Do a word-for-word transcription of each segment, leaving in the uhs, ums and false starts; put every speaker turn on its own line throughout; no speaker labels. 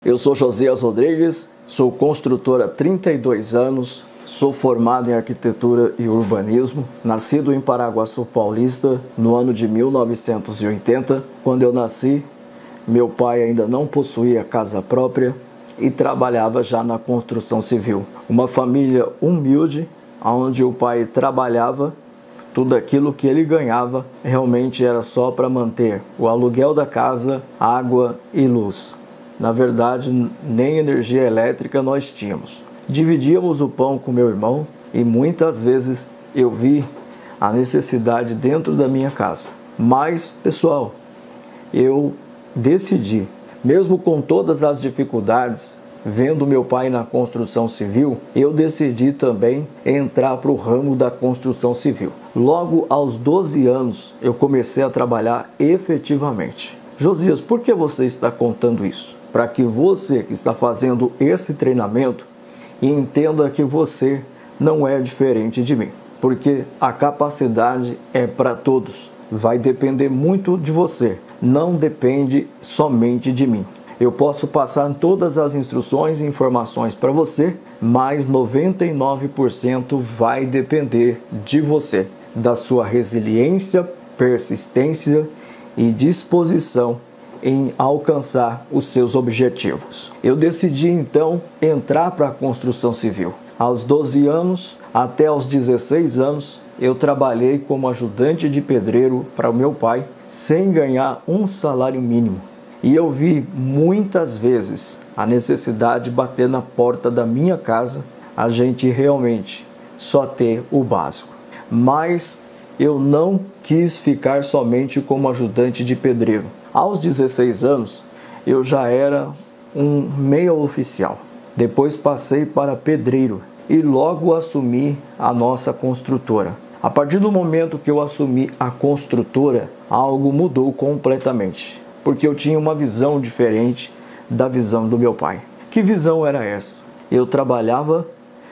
Eu sou Josias Rodrigues, sou construtor há trinta e dois anos, sou formado em arquitetura e urbanismo, nascido em Paraguaçu Paulista no ano de mil novecentos e oitenta. Quando eu nasci, meu pai ainda não possuía casa própria e trabalhava já na construção civil. Uma família humilde, onde o pai trabalhava, tudo aquilo que ele ganhava realmente era só para manter o aluguel da casa, água e luz. Na verdade, nem energia elétrica nós tínhamos. Dividíamos o pão com meu irmão e muitas vezes eu vi a necessidade dentro da minha casa. Mas, pessoal, eu decidi, mesmo com todas as dificuldades, vendo meu pai na construção civil, eu decidi também entrar para o ramo da construção civil. Logo aos doze anos, eu comecei a trabalhar efetivamente. Josias, por que você está contando isso? Para que você que está fazendo esse treinamento entenda que você não é diferente de mim. Porque a capacidade é para todos. Vai depender muito de você. Não depende somente de mim. Eu posso passar todas as instruções e informações para você, mas noventa e nove por cento vai depender de você, da sua resiliência, persistência e disposição em alcançar os seus objetivos. Eu decidi então entrar para a construção civil. Aos doze anos até aos dezesseis anos, eu trabalhei como ajudante de pedreiro para o meu pai, sem ganhar um salário mínimo. E eu vi muitas vezes a necessidade de bater na porta da minha casa, a gente realmente só ter o básico. Mas eu não quis ficar somente como ajudante de pedreiro. Aos dezesseis anos, eu já era um meio oficial. Depois passei para pedreiro e logo assumi a nossa construtora. A partir do momento que eu assumi a construtora, algo mudou completamente, porque eu tinha uma visão diferente da visão do meu pai. Que visão era essa? Eu trabalhava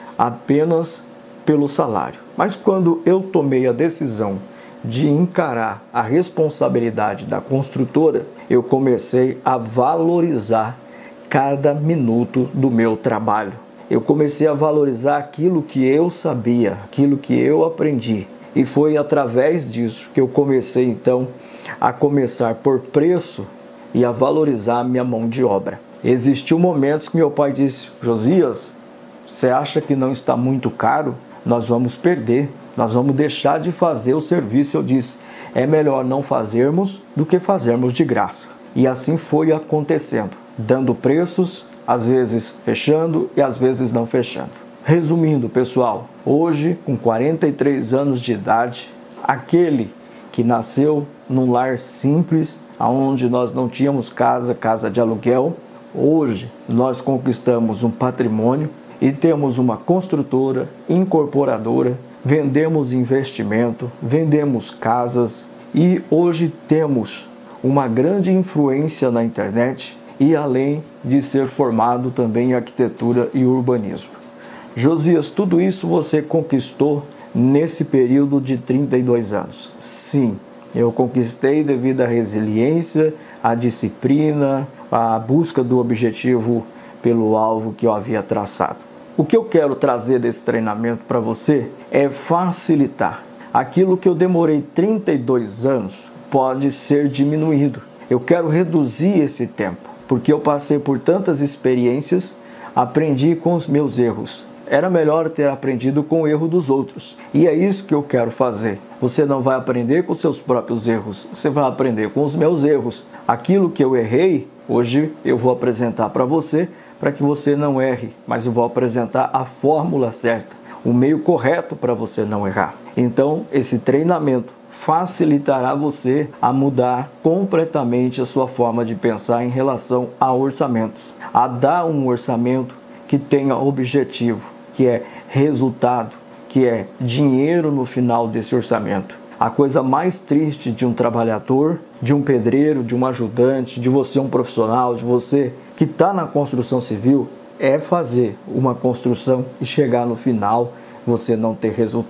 apenas pelo salário. Mas quando eu tomei a decisão de encarar a responsabilidade da construtora, eu comecei a valorizar cada minuto do meu trabalho. Eu comecei a valorizar aquilo que eu sabia, aquilo que eu aprendi. E foi através disso que eu comecei então a começar por preço e a valorizar a minha mão de obra. Existiu momentos que meu pai disse: Josias, você acha que não está muito caro? Nós vamos perder. Nós vamos deixar de fazer o serviço. Eu disse, é melhor não fazermos do que fazermos de graça. E assim foi acontecendo, dando preços, às vezes fechando e às vezes não fechando. Resumindo, pessoal, hoje, com quarenta e três anos de idade, aquele que nasceu num lar simples, onde nós não tínhamos casa, casa de aluguel, hoje nós conquistamos um patrimônio e temos uma construtora, incorporadora, vendemos investimento, vendemos casas e hoje temos uma grande influência na internet e além de ser formado também em arquitetura e urbanismo. Josias, tudo isso você conquistou nesse período de trinta e dois anos? Sim, eu conquistei devido à resiliência, à disciplina, à busca do objetivo pelo alvo que eu havia traçado. O que eu quero trazer desse treinamento para você é facilitar. Aquilo que eu demorei trinta e dois anos pode ser diminuído. Eu quero reduzir esse tempo, porque eu passei por tantas experiências, aprendi com os meus erros. Era melhor ter aprendido com o erro dos outros. E é isso que eu quero fazer. Você não vai aprender com seus próprios erros, você vai aprender com os meus erros. Aquilo que eu errei, hoje eu vou apresentar para você, para que você não erre, mas eu vou apresentar a fórmula certa, o meio correto para você não errar. Então, esse treinamento facilitará você a mudar completamente a sua forma de pensar em relação a orçamentos, a dar um orçamento que tenha objetivo, que é resultado, que é dinheiro no final desse orçamento. A coisa mais triste de um trabalhador, de um pedreiro, de um ajudante, de você um profissional, de você que está na construção civil, é fazer uma construção e chegar no final você não ter resultado.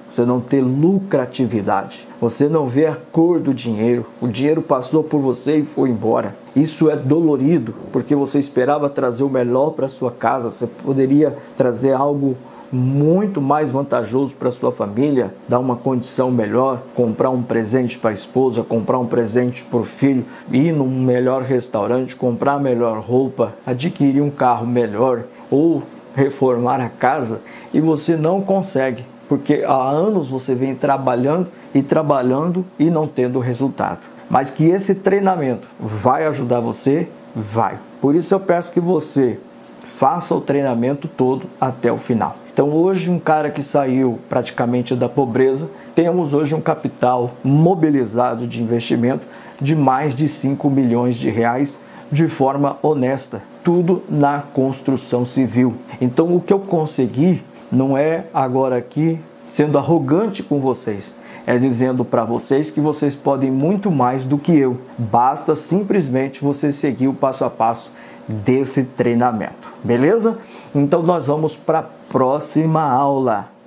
você não ter lucratividade, você não vê a cor do dinheiro, o dinheiro passou por você e foi embora. Isso é dolorido, porque você esperava trazer o melhor para sua casa, você poderia trazer algo muito mais vantajoso para sua família, dar uma condição melhor, comprar um presente para a esposa, comprar um presente para o filho, ir num melhor restaurante, comprar melhor roupa, adquirir um carro melhor ou reformar a casa, e você não consegue, porque há anos você vem trabalhando e trabalhando e não tendo resultado. Mas que esse treinamento vai ajudar você? Vai. Por isso eu peço que você faça o treinamento todo até o final. Então hoje um cara que saiu praticamente da pobreza, temos hoje um capital mobilizado de investimento de mais de cinco milhões de reais de forma honesta, tudo na construção civil. Então o que eu consegui não é agora aqui sendo arrogante com vocês, é dizendo para vocês que vocês podem muito mais do que eu. Basta simplesmente você seguir o passo a passo desse treinamento, beleza? Então nós vamos para a próxima aula.